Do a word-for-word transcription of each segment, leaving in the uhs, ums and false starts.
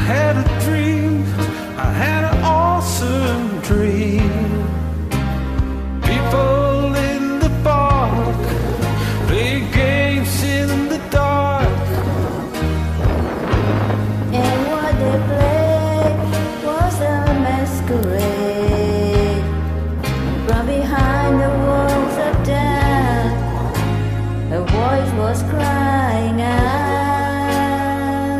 had a dream, I had an awesome dream. People in the park play games in the dark. And what they played was a masquerade. From behind the walls of death, a voice was crying out,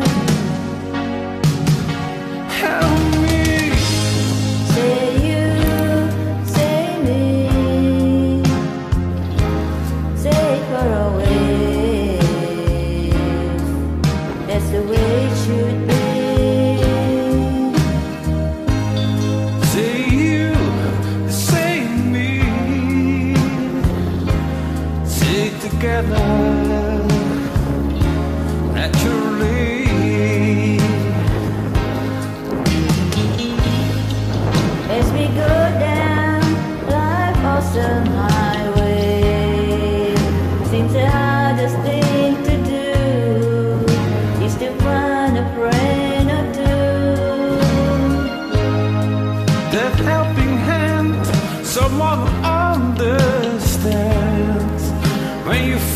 Help me, say you, say me, say it far away. That's the way it should be. say you, say me, say it together, naturally. As we go down life awesome highway, seems the hardest thing to do is to find a friend or two. That helping hand, someone who understands when you